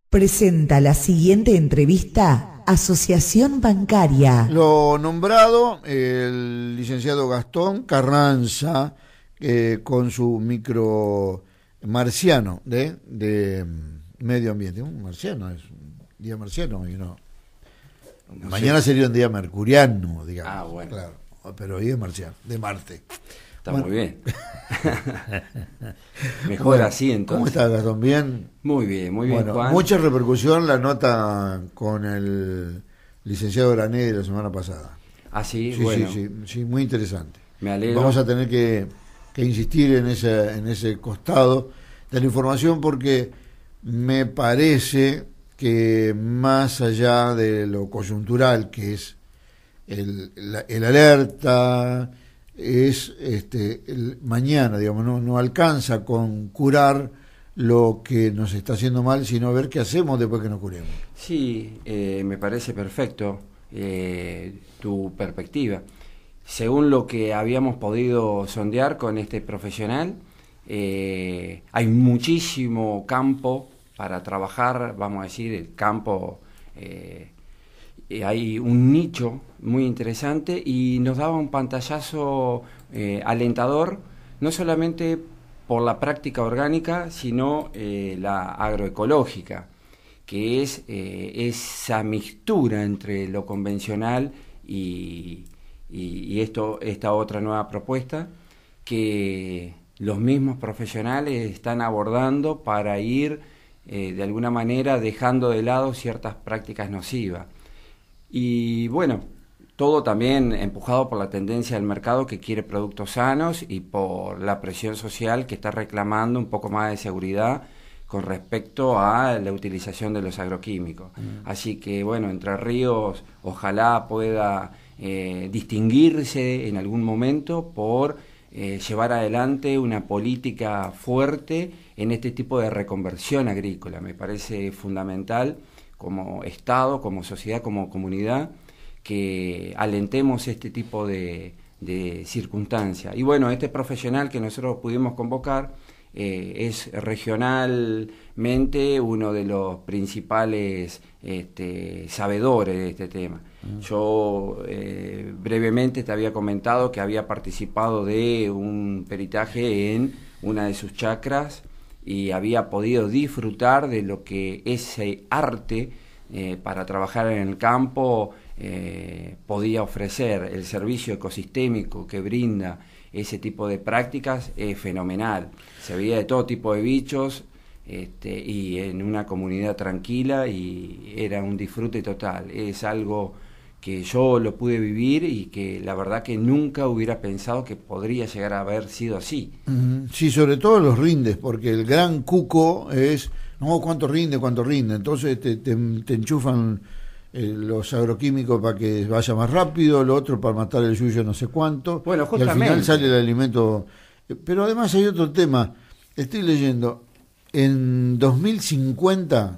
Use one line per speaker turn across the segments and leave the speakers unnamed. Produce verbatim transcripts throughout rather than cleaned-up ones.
Presenta la siguiente entrevista Asociación Bancaria.
Lo nombrado, el licenciado Gastón Carranza, eh, con su micro marciano de, de medio ambiente. Un marciano, es un día marciano, y no. no Mañana sé. Sería un día mercuriano, digamos.
Ah, bueno.
Claro, pero hoy es marciano, de Marte.
Está
bueno.
muy bien. Mejor
bueno,
así, entonces.
¿Cómo estás, Gastón? ¿Bien?
Muy bien, muy bien,
bueno,
Juan.
Mucha repercusión la nota con el licenciado Grané de la semana pasada.
Ah, sí,
sí,
bueno.
Sí, sí, sí, muy interesante.
Me alegro.
Vamos a tener que, que insistir en ese, en ese costado de la información, porque me parece que más allá de lo coyuntural, que es el, el, el alerta, es este el mañana, digamos, no, no alcanza con curar lo que nos está haciendo mal, sino ver qué hacemos después que nos curemos.
Sí, eh, me parece perfecto eh, tu perspectiva. Según lo que habíamos podido sondear con este profesional, eh, hay muchísimo campo para trabajar, vamos a decir, el campo, eh, eh, hay un nicho muy interesante y nos daba un pantallazo eh, alentador, no solamente por la práctica orgánica, sino eh, la agroecológica, que es eh, esa mixtura entre lo convencional y, y, y esto, esta otra nueva propuesta que los mismos profesionales están abordando para ir eh, de alguna manera dejando de lado ciertas prácticas nocivas. Y bueno, todo también empujado por la tendencia del mercado que quiere productos sanos y por la presión social que está reclamando un poco más de seguridad con respecto a la utilización de los agroquímicos. Mm. Así que bueno, Entre Ríos ojalá pueda eh, distinguirse en algún momento por eh, llevar adelante una política fuerte en este tipo de reconversión agrícola. Me parece fundamental como Estado, como sociedad, como comunidad, que alentemos este tipo de, de circunstancias. Y bueno, este profesional que nosotros pudimos convocar eh, es regionalmente uno de los principales este, sabedores de este tema. Mm. Yo eh, brevemente te había comentado que había participado de un peritaje en una de sus chacras y había podido disfrutar de lo que ese arte eh, para trabajar en el campo eh, podía ofrecer. El servicio ecosistémico que brinda ese tipo de prácticas es fenomenal. Se veía de todo tipo de bichos este, y en una comunidad tranquila, y era un disfrute total. Es algo que yo lo pude vivir y que la verdad que nunca hubiera pensado que podría llegar a haber sido así.
Sí, sobre todo los rindes, porque el gran cuco es, no, cuánto rinde, cuánto rinde, entonces te, te, te enchufan eh, los agroquímicos para que vaya más rápido, lo otro para matar el yuyo no sé cuánto,
bueno,
y al final sale el alimento. Pero además hay otro tema, estoy leyendo, en dos mil cincuenta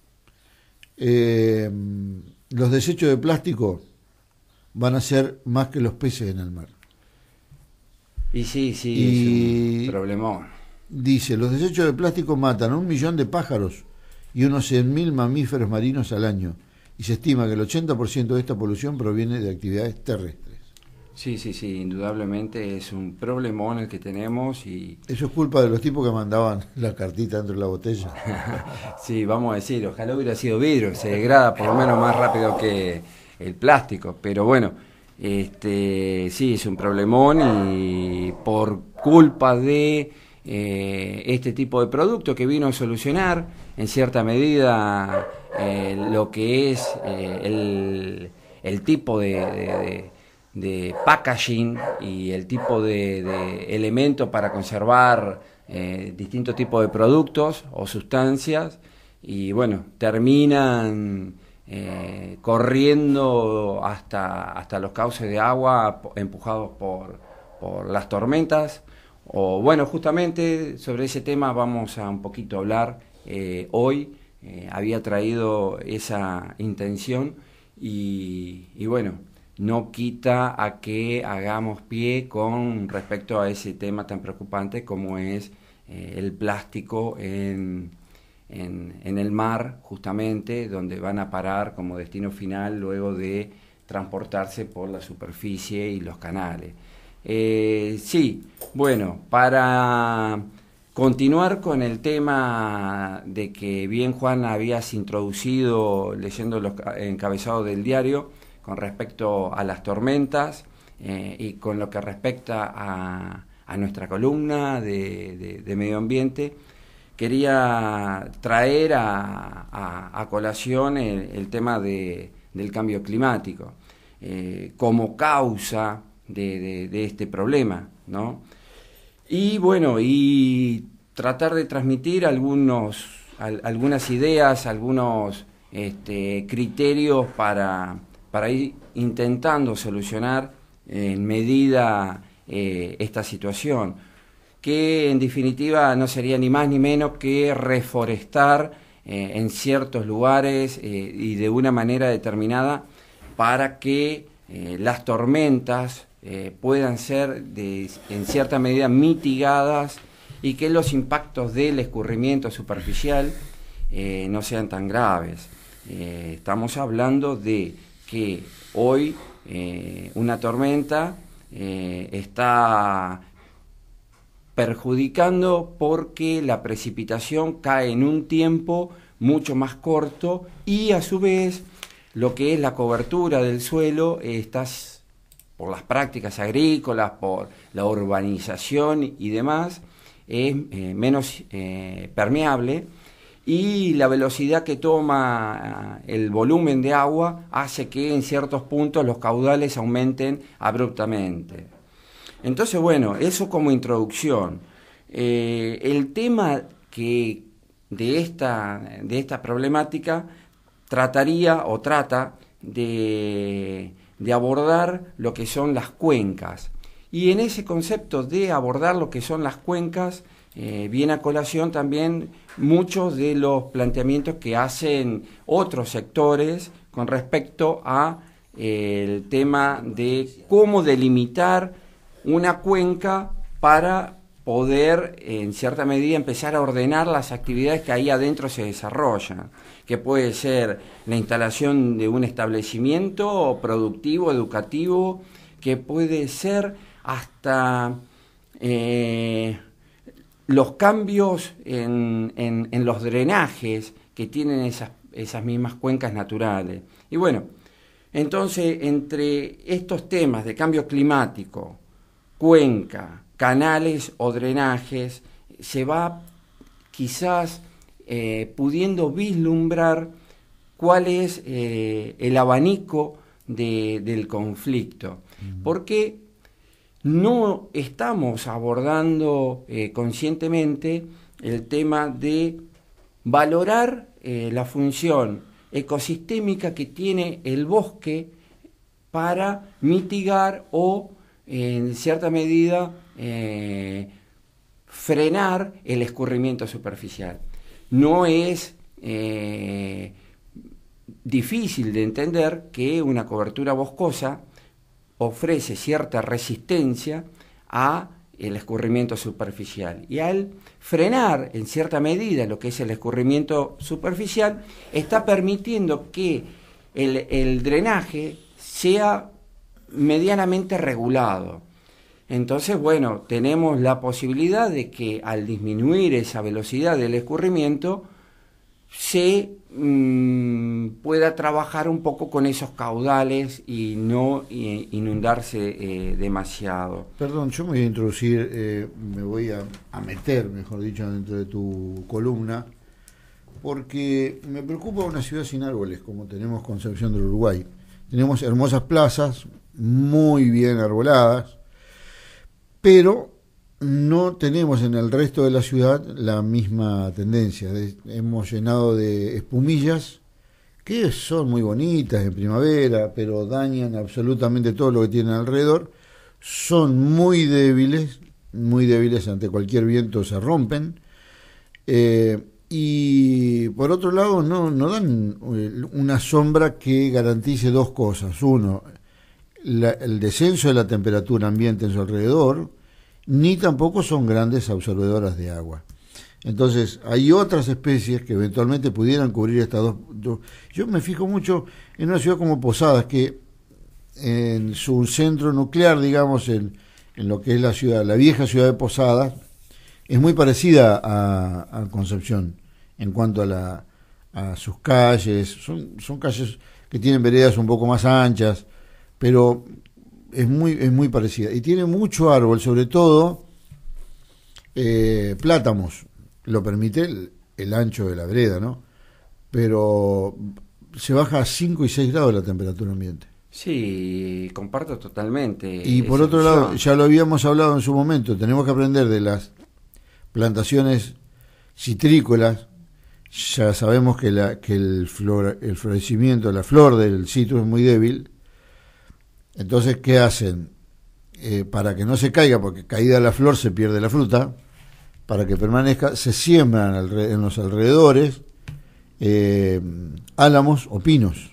eh, los desechos de plástico van a ser más que los peces en el mar.
Y sí, sí,
y
es un problemón.
Dice, los desechos de plástico matan a un millón de pájaros y unos cien mil mamíferos marinos al año. Y se estima que el ochenta por ciento de esta polución proviene de actividades terrestres.
Sí, sí, sí, indudablemente es un problemón el que tenemos. Y
eso es culpa de los tipos que mandaban la cartita dentro de la botella.
Sí, vamos a decir, ojalá hubiera sido vidrio, se degrada por lo menos más rápido que el plástico, pero bueno, este sí, es un problemón, y por culpa de eh, este tipo de producto que vino a solucionar en cierta medida eh, lo que es eh, el, el tipo de, de, de de packaging y el tipo de, de elemento para conservar eh, distintos tipos de productos o sustancias, y bueno, terminan eh, corriendo hasta, hasta los cauces de agua empujados por, por las tormentas. O bueno, justamente sobre ese tema vamos a un poquito hablar eh, hoy. Eh, había traído esa intención y, y bueno, no quita a que hagamos pie con respecto a ese tema tan preocupante como es eh, el plástico en, en, en el mar, justamente, donde van a parar como destino final luego de transportarse por la superficie y los canales. Eh, sí, bueno, para continuar con el tema de que bien, Juan, habías introducido leyendo los encabezados del diario con respecto a las tormentas eh, y con lo que respecta a, a nuestra columna de, de, de medio ambiente, quería traer a, a, a colación el, el tema de, del cambio climático eh, como causa de, de, de este problema, ¿no? Y bueno, y tratar de transmitir algunos, al, algunas ideas, algunos este, criterios para, para ir intentando solucionar en medida eh, esta situación, que en definitiva no sería ni más ni menos que reforestar eh, en ciertos lugares eh, y de una manera determinada para que eh, las tormentas Eh, puedan ser de, en cierta medida mitigadas y que los impactos del escurrimiento superficial eh, no sean tan graves. Eh, estamos hablando de que hoy eh, una tormenta eh, está perjudicando porque la precipitación cae en un tiempo mucho más corto y a su vez lo que es la cobertura del suelo eh, está por las prácticas agrícolas, por la urbanización y demás, es eh, menos eh, permeable y la velocidad que toma el volumen de agua hace que en ciertos puntos los caudales aumenten abruptamente. Entonces, bueno, eso como introducción. Eh, el tema que de esta, de esta problemática trataría o trata de... de abordar lo que son las cuencas. Y en ese concepto de abordar lo que son las cuencas, eh, viene a colación también muchos de los planteamientos que hacen otros sectores con respecto a eh, el tema de cómo delimitar una cuenca para poder, en cierta medida, empezar a ordenar las actividades que ahí adentro se desarrollan, que puede ser la instalación de un establecimiento productivo, educativo, que puede ser hasta eh, los cambios en, en, en los drenajes que tienen esas, esas mismas cuencas naturales. Y bueno, entonces, entre estos temas de cambio climático, cuenca, canales o drenajes, se va quizás eh, pudiendo vislumbrar cuál es eh, el abanico de, del conflicto, uh-huh. Porque no estamos abordando eh, conscientemente el tema de valorar eh, la función ecosistémica que tiene el bosque para mitigar o, en cierta medida, Eh, frenar el escurrimiento superficial. No es eh, difícil de entender que una cobertura boscosa ofrece cierta resistencia a el escurrimiento superficial, y al frenar en cierta medida lo que es el escurrimiento superficial está permitiendo que el, el drenaje sea medianamente regulado. Entonces, bueno, tenemos la posibilidad de que al disminuir esa velocidad del escurrimiento se mmm, pueda trabajar un poco con esos caudales y no eh, inundarse eh, demasiado.
Perdón, yo me voy a introducir, eh, me voy a, a meter, mejor dicho, dentro de tu columna, porque me preocupa una ciudad sin árboles como tenemos Concepción del Uruguay. Tenemos hermosas plazas, muy bien arboladas, pero no tenemos en el resto de la ciudad la misma tendencia. Hemos llenado de espumillas que son muy bonitas en primavera, pero dañan absolutamente todo lo que tienen alrededor. Son muy débiles, muy débiles ante cualquier viento, se rompen. Eh, y por otro lado no, no dan una sombra que garantice dos cosas. Uno, la, el descenso de la temperatura ambiente en su alrededor, ni tampoco son grandes absorbedoras de agua. Entonces, hay otras especies que eventualmente pudieran cubrir estas dos, dos. Yo me fijo mucho en una ciudad como Posadas, que en su centro nuclear, digamos, en, en lo que es la ciudad, la vieja ciudad de Posadas, es muy parecida a, a Concepción en cuanto a, la, a sus calles. Son, son calles que tienen veredas un poco más anchas, pero es muy, es muy parecida. Y tiene mucho árbol, sobre todo eh, plátamos. Lo permite el, el ancho de la vereda, ¿no? Pero se baja a cinco y seis grados la temperatura ambiente.
Sí, comparto totalmente.
Y por otro
visión.
lado, ya lo habíamos hablado en su momento, tenemos que aprender de las plantaciones citrícolas. Ya sabemos que, la, que el, flor, el florecimiento, la flor del citro es muy débil. Entonces, ¿qué hacen? Eh, para que no se caiga, porque caída la flor se pierde la fruta, para que permanezca, se siembran alre- en los alrededores eh, álamos o pinos,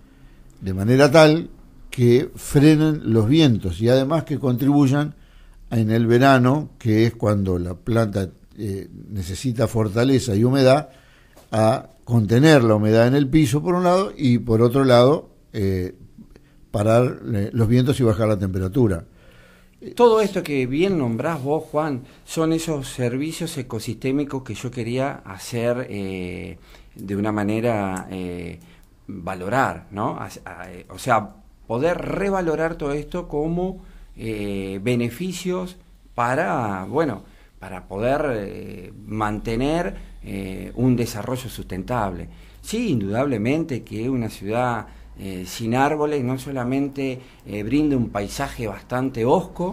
de manera tal que frenen los vientos y además que contribuyan en el verano, que es cuando la planta eh, necesita fortaleza y humedad, a contener la humedad en el piso por un lado y por otro lado eh, parar eh, los vientos y bajar la temperatura.
Todo esto que bien nombrás vos, Juan, son esos servicios ecosistémicos que yo quería hacer eh, de una manera eh, valorar, ¿no? A, a, o sea, poder revalorar todo esto como eh, beneficios para, bueno, para poder eh, mantener eh, un desarrollo sustentable. Sí, indudablemente que una ciudad Eh, sin árboles no solamente eh, brinda un paisaje bastante hosco.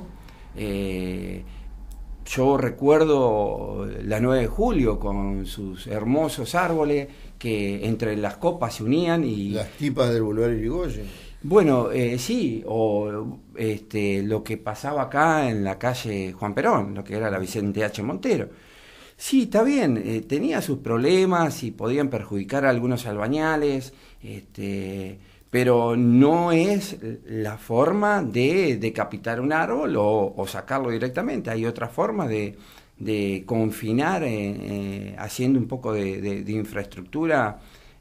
eh, yo recuerdo la nueve de julio con sus hermosos árboles que entre las copas se unían y
las tipas del Boulevard Irigoyen.
Bueno, eh, sí, o este, lo que pasaba acá en la calle Juan Perón, lo que era la Vicente H. Montero. Sí, está bien, eh, tenía sus problemas y podían perjudicar a algunos albañales, este, pero no es la forma de decapitar un árbol o, o sacarlo directamente. Hay otra forma de, de confinar, eh, eh, haciendo un poco de, de, de infraestructura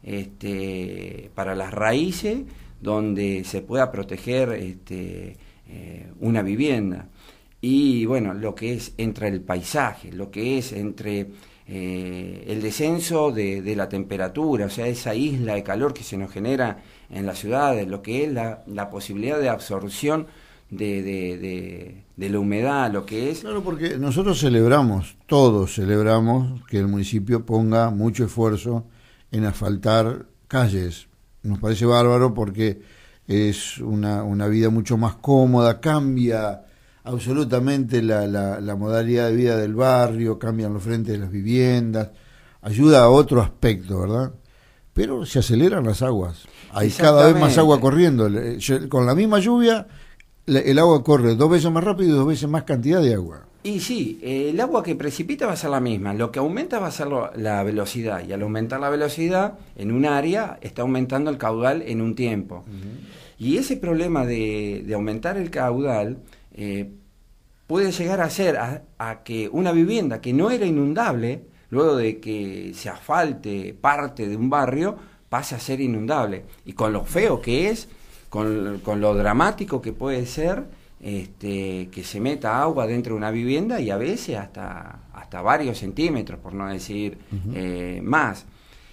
este, para las raíces, donde se pueda proteger este, eh, una vivienda. Y bueno, lo que es entre el paisaje, lo que es entre eh, el descenso de, de la temperatura, o sea, esa isla de calor que se nos genera en las ciudades, lo que es la, la posibilidad de absorción de, de, de, de la humedad, lo que es...
Claro, porque nosotros celebramos, todos celebramos que el municipio ponga mucho esfuerzo en asfaltar calles. Nos parece bárbaro porque es una, una vida mucho más cómoda, cambia absolutamente la, la, la modalidad de vida del barrio, cambian los frentes de las viviendas, ayuda a otro aspecto, ¿verdad? Pero se aceleran las aguas, hay cada vez más agua corriendo, con la misma lluvia el agua corre dos veces más rápido y dos veces más cantidad de agua.
Y sí, eh, el agua que precipita va a ser la misma, lo que aumenta va a ser lo, la velocidad, y al aumentar la velocidad en un área está aumentando el caudal en un tiempo. Uh-huh. Y ese problema de, de aumentar el caudal eh, puede llegar a ser a, a que una vivienda que no era inundable, luego de que se asfalte parte de un barrio, pase a ser inundable. Y con lo feo que es, con, con lo dramático que puede ser, Este, que se meta agua dentro de una vivienda y a veces hasta, hasta varios centímetros, por no decir uh-huh. eh, más.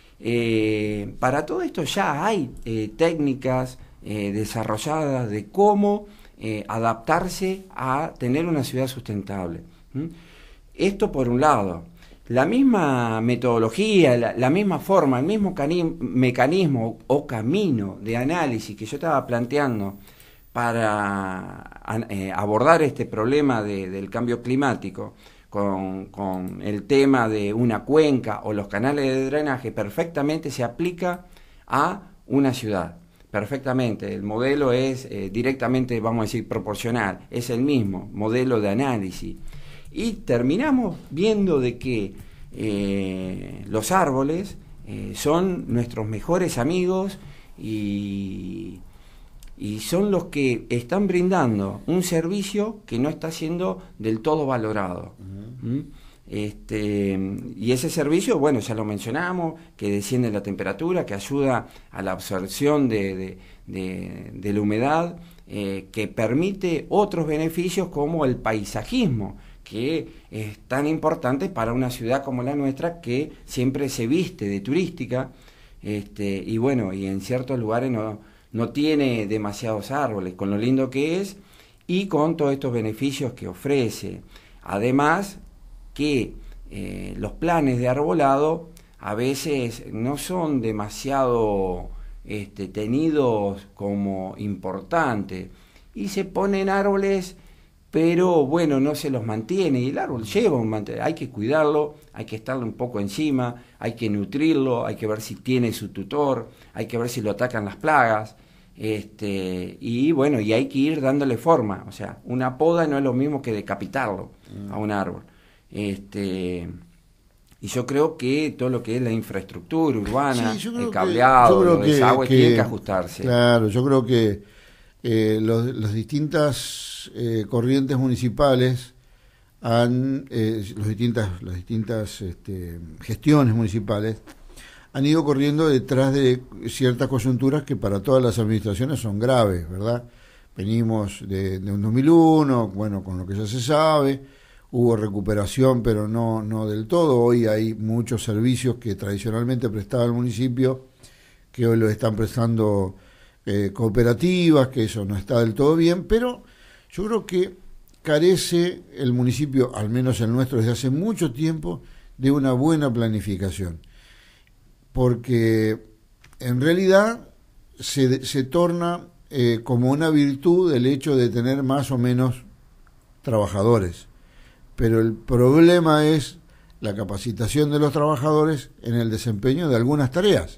Eh, para todo esto ya hay eh, técnicas eh, desarrolladas de cómo eh, adaptarse a tener una ciudad sustentable. ¿Mm? Esto por un lado. La misma metodología, la, la misma forma, el mismo cani- mecanismo o camino de análisis que yo estaba planteando para eh, abordar este problema de, del cambio climático con, con el tema de una cuenca o los canales de drenaje, perfectamente se aplica a una ciudad, perfectamente. El modelo es eh, directamente, vamos a decir, proporcional, es el mismo modelo de análisis. Y terminamos viendo de que eh, los árboles eh, son nuestros mejores amigos y... y son los que están brindando un servicio que no está siendo del todo valorado. Uh-huh. ¿Mm? Este, y ese servicio, bueno, ya lo mencionamos, que desciende la temperatura, que ayuda a la absorción de, de, de, de la humedad, eh, que permite otros beneficios como el paisajismo, que es tan importante para una ciudad como la nuestra, que siempre se viste de turística, este, y bueno, y en ciertos lugares no, no tiene demasiados árboles, con lo lindo que es y con todos estos beneficios que ofrece. Además, que eh, los planes de arbolado a veces no son demasiado este, tenidos como importantes y se ponen árboles, pero bueno, no se los mantiene y el árbol lleva un mantenimiento, hay que cuidarlo, hay que estarle un poco encima, hay que nutrirlo, hay que ver si tiene su tutor, hay que ver si lo atacan las plagas, este, y bueno, y hay que ir dándole forma, o sea, una poda no es lo mismo que decapitarlo mm. a un árbol. Este, y yo creo que todo lo que es la infraestructura urbana, sí, el cableado, los desagües, tiene que ajustarse.
Claro, yo creo que eh, los, las distintas eh, corrientes municipales han, eh, los distintas, las distintas este, gestiones municipales han ido corriendo detrás de ciertas coyunturas que para todas las administraciones son graves, ¿verdad? Venimos de, de un dos mil uno, bueno, con lo que ya se sabe. Hubo recuperación, pero no, no del todo. Hoy hay muchos servicios que tradicionalmente prestaba el municipio, que hoy los están prestando eh, cooperativas, que eso no está del todo bien, pero yo creo que carece el municipio, al menos el nuestro, desde hace mucho tiempo, de una buena planificación. Porque en realidad se, se torna eh, como una virtud el hecho de tener más o menos trabajadores. Pero el problema es la capacitación de los trabajadores en el desempeño de algunas tareas.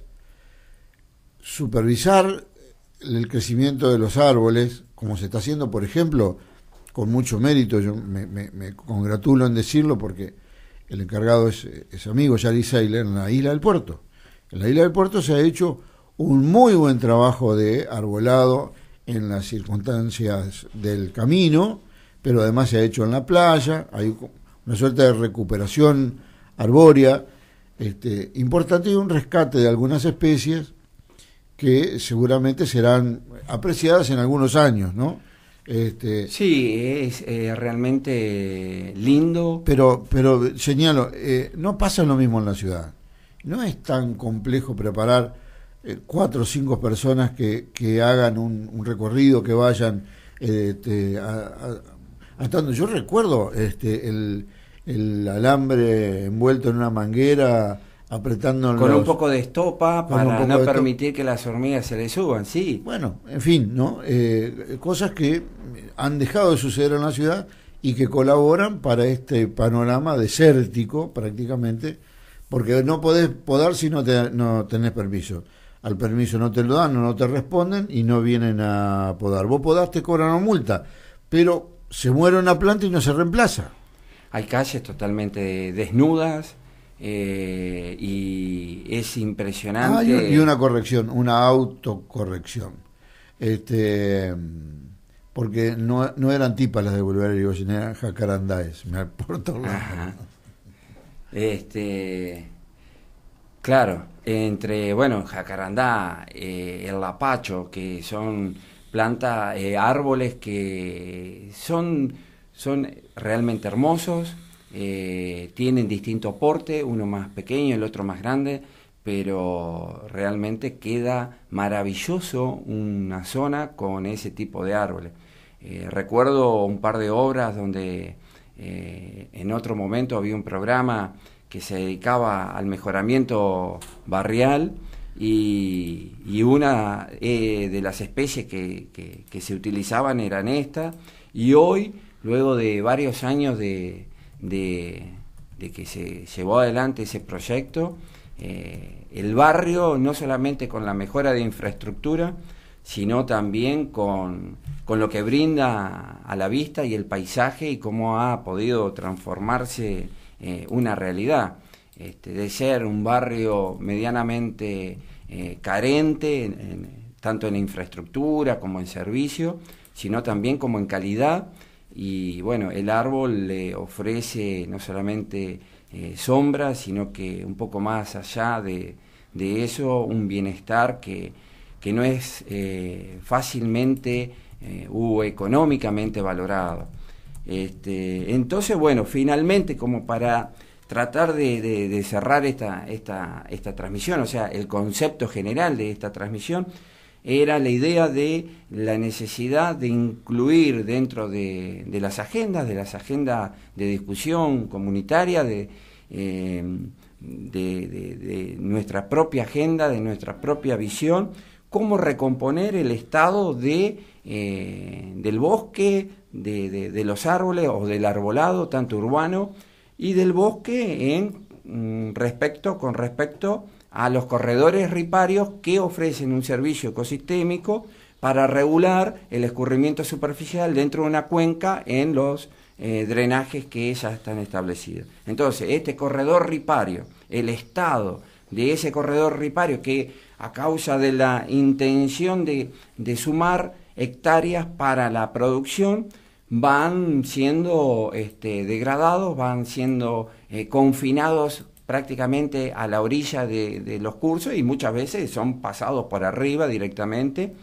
Supervisar el crecimiento de los árboles, como se está haciendo, por ejemplo, con mucho mérito, yo me, me, me congratulo en decirlo porque el encargado es, es amigo, Yari Seiler, en la isla del Puerto. En la isla del Puerto se ha hecho un muy buen trabajo de arbolado en las circunstancias del camino, pero además se ha hecho en la playa, hay una suerte de recuperación arbórea este, importante y un rescate de algunas especies que seguramente serán apreciadas en algunos años, ¿no? Este,
sí, es eh, realmente lindo.
Pero, pero señalo, eh, no pasa lo mismo en la ciudad. No es tan complejo preparar eh, cuatro o cinco personas que, que hagan un, un recorrido, que vayan este, a, a atando. Yo recuerdo este el, el alambre envuelto en una manguera, apretando
con
los,
un poco de estopa para no permitir esto. que las hormigas se le suban, sí.
Bueno, en fin, ¿no? Eh, cosas que han dejado de suceder en la ciudad y que colaboran para este panorama desértico prácticamente, porque no podés podar si no, te, no tenés permiso. Al permiso no te lo dan, no te responden y no vienen a podar. Vos podás, te cobran una multa, pero se muere una planta y no se reemplaza.
Hay calles totalmente desnudas eh, y es impresionante.
Ah, y una corrección, una autocorrección. Este, porque no, no eran tipas las de Bolívar y Irigoyen, eran jacarandáes, me aporto.
Este, claro, entre, bueno, jacarandá, eh, el lapacho, que son plantas, eh, árboles que son, son realmente hermosos, eh, tienen distinto porte, uno más pequeño, el otro más grande, pero realmente queda maravilloso una zona con ese tipo de árboles. Eh, recuerdo un par de obras donde eh, en otro momento había un programa que se dedicaba al mejoramiento barrial, y, y una eh, de las especies que, que, que se utilizaban eran estas, y hoy, luego de varios años de, de, de que se llevó adelante ese proyecto, eh, el barrio, no solamente con la mejora de infraestructura, sino también con, con lo que brinda a la vista y el paisaje, y cómo ha podido transformarse eh, una realidad. Este, de ser un barrio medianamente eh, carente, en, en, tanto en infraestructura como en servicio, sino también como en calidad, y bueno, el árbol le ofrece no solamente eh, sombra, sino que un poco más allá de, de eso, un bienestar que, que no es eh, fácilmente eh, o económicamente valorado. Este, entonces, bueno, finalmente, como para tratar de, de, de cerrar esta, esta, esta transmisión, o sea, el concepto general de esta transmisión era la idea de la necesidad de incluir dentro de, de las agendas, de las agendas de discusión comunitaria, de, eh, de, de, de nuestra propia agenda, de nuestra propia visión, cómo recomponer el estado de, eh, del bosque, de, de, de los árboles o del arbolado, tanto urbano, y del bosque en respecto, con respecto a los corredores riparios que ofrecen un servicio ecosistémico para regular el escurrimiento superficial dentro de una cuenca en los eh, drenajes que ya están establecidos. Entonces, este corredor ripario, el estado de ese corredor ripario que a causa de la intención de, de sumar hectáreas para la producción, van siendo este, degradados, van siendo eh, confinados prácticamente a la orilla de, de los cursos y muchas veces son pasados por arriba directamente.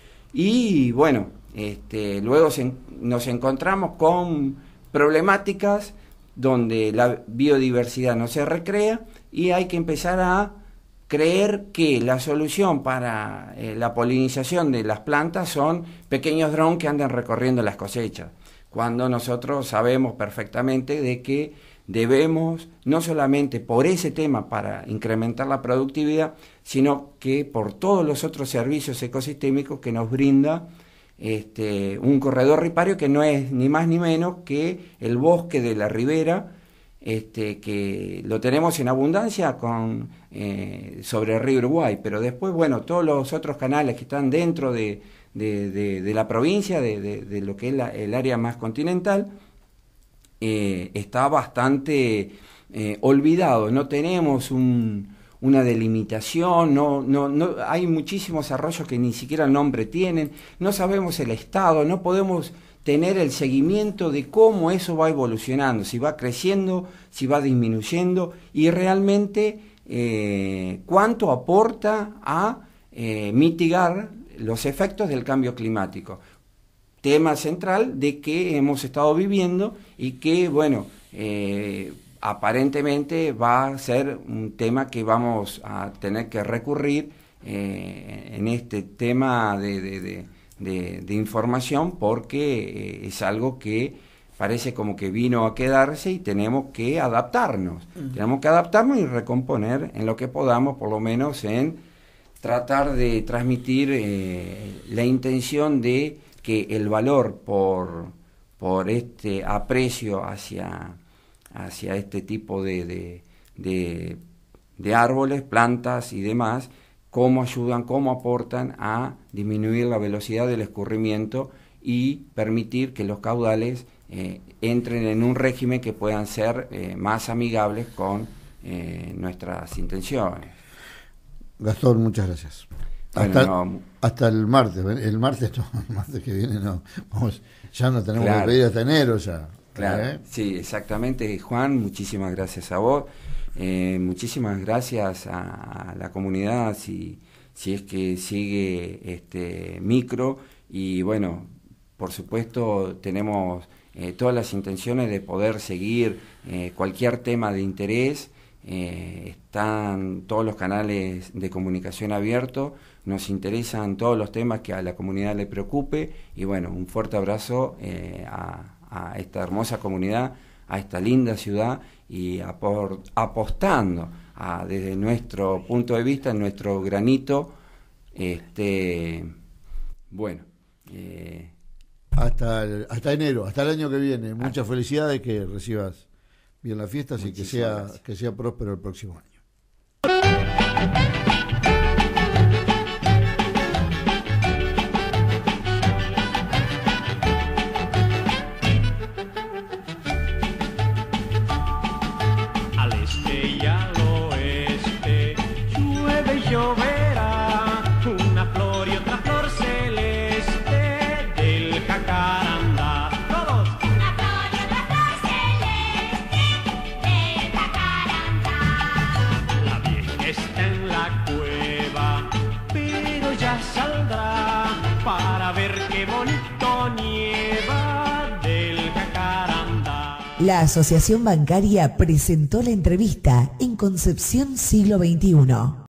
Y bueno, este, luego se, nos encontramos con problemáticas donde la biodiversidad no se recrea y hay que empezar a creer que la solución para eh, la polinización de las plantas son pequeños drones que andan recorriendo las cosechas, cuando nosotros sabemos perfectamente de que debemos, no solamente por ese tema para incrementar la productividad, sino que por todos los otros servicios ecosistémicos que nos brinda este, un corredor ripario que no es ni más ni menos que el bosque de la ribera, este, que lo tenemos en abundancia con, eh, sobre el río Uruguay, pero después, bueno, todos los otros canales que están dentro de, de, de, de la provincia, de, de, de lo que es la, el área más continental, eh, está bastante eh, olvidado. No tenemos un, una delimitación, no, no, no, hay muchísimos arroyos que ni siquiera el nombre tienen, no sabemos el estado, no podemos tener el seguimiento de cómo eso va evolucionando, si va creciendo, si va disminuyendo y realmente eh, cuánto aporta a eh, mitigar los efectos del cambio climático. Tema central de que hemos estado viviendo y que, bueno, eh, aparentemente va a ser un tema que vamos a tener que recurrir eh, en este tema de... de, de De, de información porque eh, es algo que parece como que vino a quedarse y tenemos que adaptarnos. Uh-huh. Tenemos que adaptarnos y recomponer en lo que podamos, por lo menos en tratar de transmitir eh, la intención de que el valor por, por este aprecio hacia, hacia este tipo de, de, de, de árboles, plantas y demás, cómo ayudan, cómo aportan a disminuir la velocidad del escurrimiento y permitir que los caudales eh, entren en un régimen que puedan ser eh, más amigables con eh, nuestras intenciones.
Gastón, muchas gracias.
Bueno,
hasta,
no,
hasta el martes, el martes no, el martes que viene no, vamos, ya no tenemos
claro,
que pedir hasta enero ya.
Claro,
¿eh?
Sí, exactamente, Juan, muchísimas gracias a vos. Eh, muchísimas gracias a, a la comunidad si, si es que sigue este micro y bueno, por supuesto tenemos eh, todas las intenciones de poder seguir eh, cualquier tema de interés, eh, están todos los canales de comunicación abiertos, nos interesan todos los temas que a la comunidad le preocupe y bueno, un fuerte abrazo eh, a, a esta hermosa comunidad, a esta linda ciudad y apor, apostando a, desde nuestro punto de vista, en nuestro granito, este, bueno. Eh,
hasta, el, hasta enero, hasta el año que viene. Muchas hasta, felicidades, que recibas bien las fiestas y que sea, que sea próspero el próximo año.
Lloverá una flor y otra flor celeste del jacarandá. Todos. qué bonito nieva del Jacarandá.
La Asociación Bancaria presentó la entrevista en Concepción Siglo veintiuno.